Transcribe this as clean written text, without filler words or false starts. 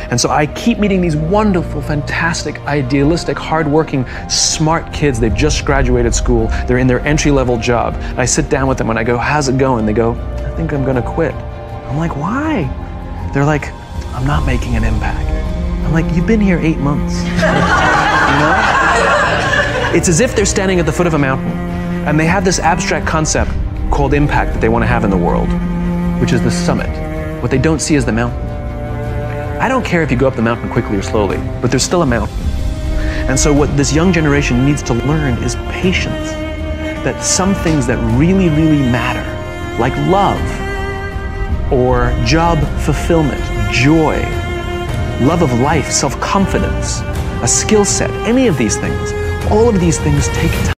And so I keep meeting these wonderful, fantastic, idealistic, hardworking, smart kids. They've just graduated school. They're in their entry-level job. And I sit down with them and I go, how's it going? They go, I think I'm gonna quit. I'm like, why? They're like, I'm not making an impact. I'm like, you've been here 8 months. You know? It's as if they're standing at the foot of a mountain and they have this abstract concept called impact that they want to have in the world, which is the summit. What they don't see is the mountain. I don't care if you go up the mountain quickly or slowly, but there's still a mountain. And so what this young generation needs to learn is patience. That some things that really, really matter, like love, or job fulfillment, joy, love of life, self-confidence, a skill set, any of these things, all of these things take time.